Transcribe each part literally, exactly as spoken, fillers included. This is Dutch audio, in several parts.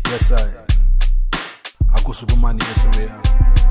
Yes, I. Akko Supermani is er weer.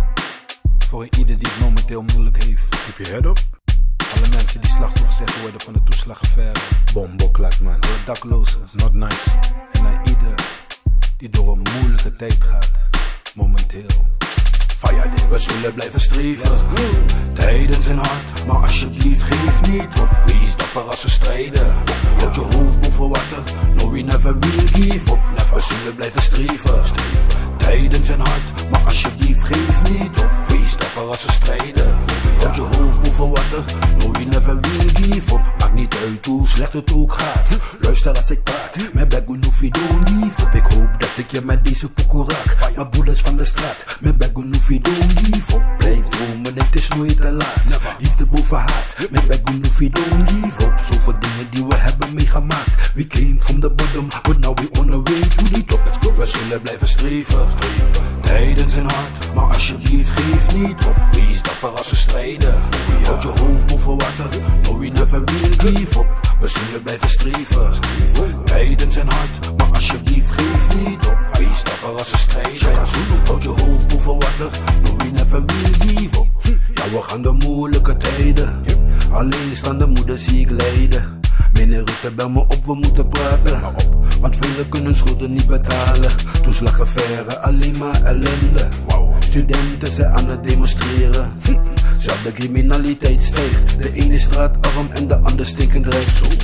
Voor ieder die het momenteel moeilijk heeft. Keep your head up. Alle mensen die slachtoffer zijn geworden van de toeslagaffaire. Bomboklat, man. Alle daklozen. Not nice. En naar ieder die door een moeilijke tijd gaat. Momenteel. Fire day, we zullen blijven streven. Tijden zijn hard, maar alsjeblieft geef niet op. Wees dapper als ze strijden. Houd je hoofd boven water. No, we never will give up. We zullen blijven streven. Tijden zijn hard, maar alsjeblieft geef niet op. Wees dapper als ze strijden. Houd je hoofd boven water. No, we never will give up. Maakt niet uit hoe slecht het ook gaat. Luister als ik praat. Mijn bek genoeg je don't give up. Ik hoop dat ik je met deze pokoe raak. Maar boelers van de straat. Mijn bek genoeg je don't give up. Blijf dromen, het is nooit te laat. Liefde boven haat. Mijn bek genoeg je don't give up. Zoveel dingen die we hebben meegemaakt. We came from the bottom, but now we on the way to the top. Let's go. We zullen blijven streven. Tijden zijn hard, maar alsjeblieft geef niet op. Wees dapper als ze strijden. Houd je hoofd boven water. No, we never will give up. We zullen blijven streven. Tijden zijn hard, maar alsjeblieft geef niet op. Wees dapper als ze strijden. Houd je hoofd boven water. No, we never will give up. Ja, we gaan de moeilijke tijden. Alleenstaande moeder zie ik lijden. Meneer Rutte, bel me op, we moeten praten. Want velen kunnen schulden niet betalen. Toeslagaffaire, alleen maar ellende. Studenten zijn aan het demonstreren. Zelfs de criminaliteit stijgt. De ene straatarm en de ander stinkend rijk.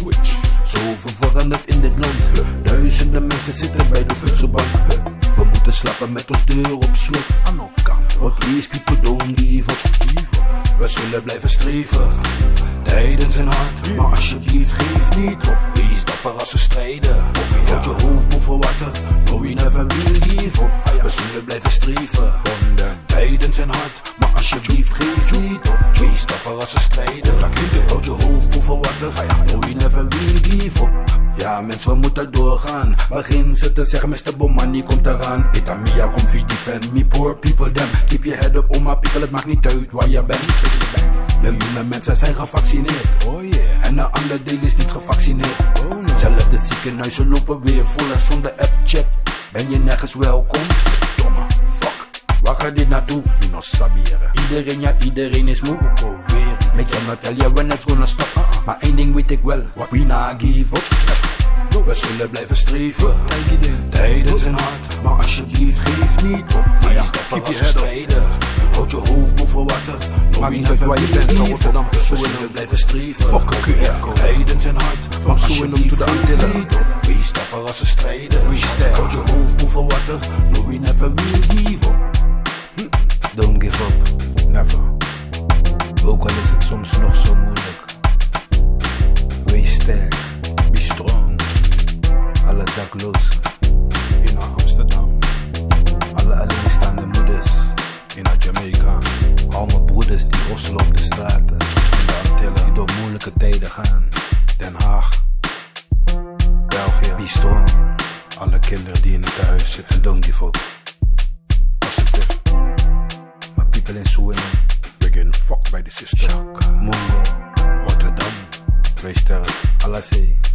Zoveel veranderd in dit land. Duizenden mensen zitten bij de voedselbank. We moeten slapen met ons deur op slot. But these people don't give up. We zullen blijven streven. Tijden zijn hard, maar alsjeblieft geef niet op. Wees dapper als ze strijden. Houd je hoofd boven water. No, we never will give up. We zullen blijven streven. Tijden zijn hard, maar alsjeblieft geef niet op. Wees dapper als ze strijden. Houd je hoofd boven water. No, we never will give up. Ja, mensen, we moeten doorgaan. Begin ze te zeggen, mister Bomani komt eraan. Itamia, kom wie defend me, poor people them. Keep your head up, oh my people, het maakt niet uit waar je bent. Miljoenen mensen zijn gevaccineerd. Oh yeah. En een ander deel is niet gevaccineerd. Oh no. Zelfs de ziekenhuizen lopen weer vol en zonder app-check ben je nergens welkom. Domme, fuck, waar gaat dit naartoe? Je nog saberen. Iedereen, ja iedereen is moe. Weer. Make you not tell you when it's gonna stop. uh -uh. Maar één ding weet ik wel, we not give up. We zullen blijven streven. Tijden zijn hard, maar alsjeblieft geef niet op. Wees dapper als ze strijden. Houd je hoofd boven water. Maakt niet uit waar je bent, van Rotterdam te We zullen blijven streven. Tijden zijn hard, maar alsjeblieft geef niet op. Wees dapper als ze strijden. Houd je hoofd boven water. No, we never will give up. Don't give up, never. Ook al is het soms nog zo moeilijk. Wees sterk, be strong. Alle daklozen in Amsterdam. Alle alleenstaande moeders in Jamaica. Al mijn broeders die rosselen op de straten. In de Antillen die door moeilijke tijden gaan. Den Haag, België, be strong. Alle kinderen die in het tehuis zitten, don't give up. Positive. My people in Suriname, we're getting fucked by the system. Mungo, Rotterdam, wees sterk, Allah zee.